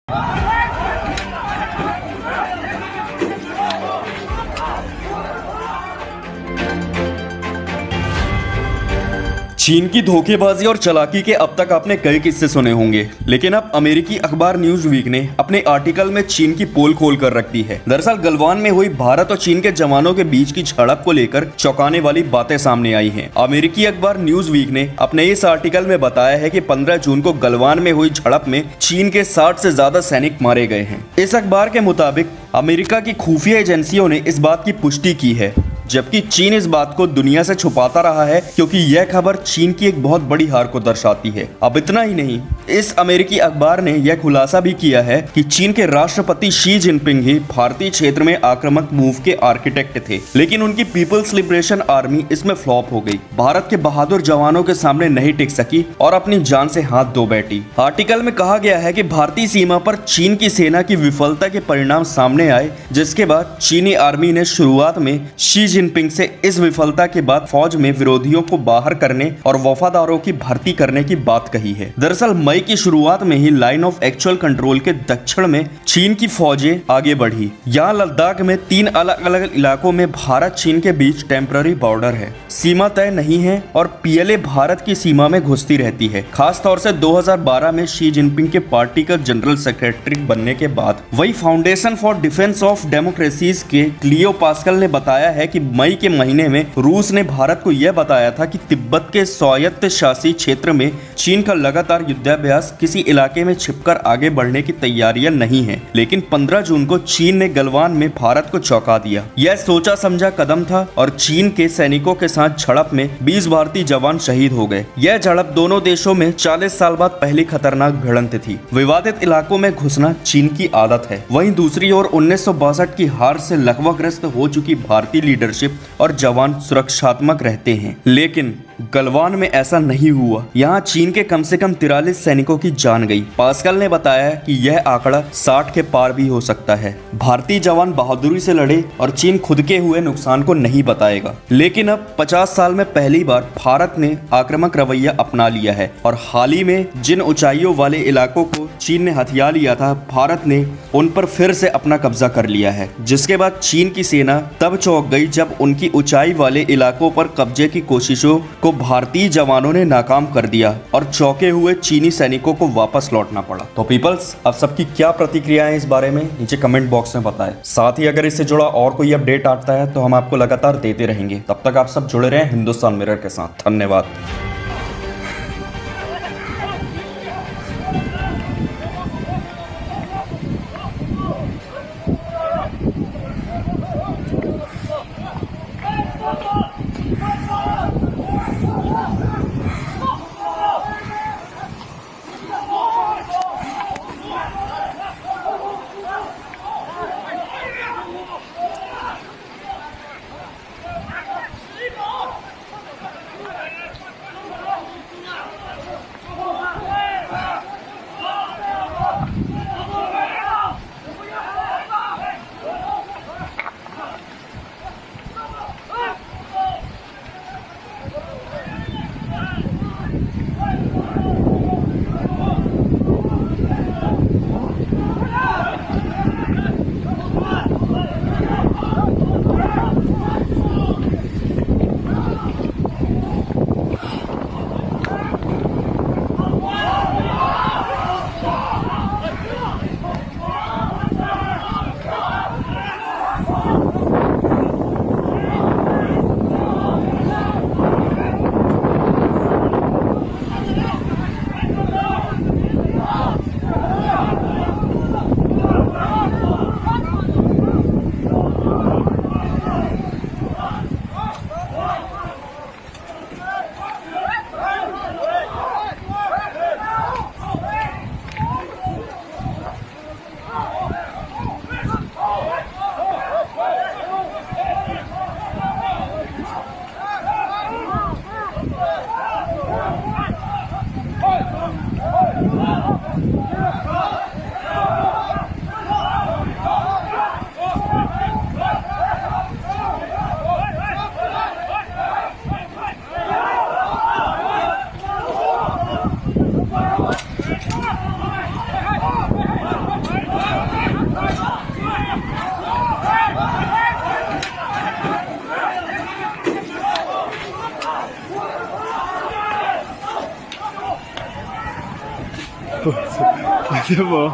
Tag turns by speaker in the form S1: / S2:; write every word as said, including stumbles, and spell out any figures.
S1: चीन की धोखेबाजी और चालाकी के अब तक आपने कई किस्से सुने होंगे, लेकिन अब अमेरिकी अखबार न्यूज वीक ने अपने आर्टिकल में चीन की पोल खोल कर रख दी है। दरअसल गलवान में हुई भारत और चीन के जवानों के बीच की झड़प को लेकर चौंकाने वाली बातें सामने आई हैं। अमेरिकी अखबार न्यूज वीक ने अपने इस आर्टिकल में बताया है कि पंद्रह जून को गलवान में हुई झड़प में चीन के साठ से ज्यादा सैनिक मारे गए हैं। इस अखबार के मुताबिक अमेरिका की खुफिया एजेंसियों ने इस बात की पुष्टि की है, जबकि चीन इस बात को दुनिया से छुपाता रहा है, क्योंकि यह खबर चीन की एक बहुत बड़ी हार को दर्शाती है। अब इतना ही नहीं, इस अमेरिकी अखबार ने यह खुलासा भी किया है कि चीन के राष्ट्रपति शी जिनपिंग ही भारतीय क्षेत्र में आक्रामक मूव के आर्किटेक्ट थे, लेकिन उनकी पीपल्स लिबरेशन आर्मी इसमें फ्लॉप हो गई। भारत के बहादुर जवानों के सामने नहीं टिक सकी और अपनी जान से हाथ धो बैठी। आर्टिकल में कहा गया है कि भारतीय सीमा पर चीन की सेना की विफलता के परिणाम सामने आए, जिसके बाद चीनी आर्मी ने शुरुआत में शी जिनपिंग से इस विफलता के बाद फौज में विरोधियों को बाहर करने और वफादारों की भर्ती करने की बात कही है। दरअसल मई की शुरुआत में ही लाइन ऑफ एक्चुअल कंट्रोल के दक्षिण में चीन की फौजें आगे बढ़ी। यहाँ लद्दाख में तीन अलग अलग इलाकों में भारत चीन के बीच टेम्पररी बॉर्डर है, सीमा तय नहीं है और पीएलए भारत की सीमा में घुसती रहती है। खास तौर से दो हज़ार बारह में शी जिनपिंग के पार्टी का जनरल सेक्रेटरी बनने के बाद वही foundation for defence of democracies के क्लियो पास्कल ने बताया है कि मई के महीने में रूस ने भारत को यह बताया था कि तिब्बत के स्वायत्त शासी क्षेत्र में चीन का लगातार युद्धाभ्यास किसी इलाके में छिपकर आगे बढ़ने की तैयारियां नहीं है। लेकिन पंद्रह जून को चीन ने गलवान में भारत को चौंका दिया। यह सोचा समझा कदम था और चीन के सैनिकों के साथ झड़प में बीस भारतीय जवान शहीद हो गए। यह झड़प दोनों देशों में चालीस साल बाद पहली खतरनाक भिड़ंत थी। विवादित इलाकों में घुसना चीन की आदत है। वहीं दूसरी ओर उन्नीस सौ बासठ की हार से लकवाग्रस्त हो चुकी भारतीय लीडरशिप और जवान सुरक्षात्मक रहते हैं, लेकिन गलवान में ऐसा नहीं हुआ। यहाँ चीन के कम से कम तिरालीस सैनिकों की जान गई। पास्कल ने बताया कि यह आंकड़ा साठ के पार भी हो सकता है। भारतीय जवान बहादुरी से लड़े और चीन खुद के हुए नुकसान को नहीं बताएगा। लेकिन अब पचास साल में पहली बार भारत ने आक्रामक रवैया अपना लिया है और हाल ही में जिन ऊंचाइयों वाले इलाकों को चीन ने हथिया लिया था, भारत ने उन पर फिर से अपना कब्जा कर लिया है। जिसके बाद चीन की सेना तब चौंक गई जब उनकी ऊंचाई वाले इलाकों पर कब्जे की कोशिशों को भारतीय जवानों ने नाकाम कर दिया और चौंके हुए चीनी सैनिकों को वापस लौटना पड़ा। तो पीपल्स, अब सबकी क्या प्रतिक्रिया है इस बारे में नीचे कमेंट बॉक्स में बताएं। साथ ही अगर इससे जुड़ा और कोई अपडेट आता है तो हम आपको लगातार देते रहेंगे। तब तक आप सब जुड़े रहें हिंदुस्तान मिरर के साथ। धन्यवाद।
S2: 什么？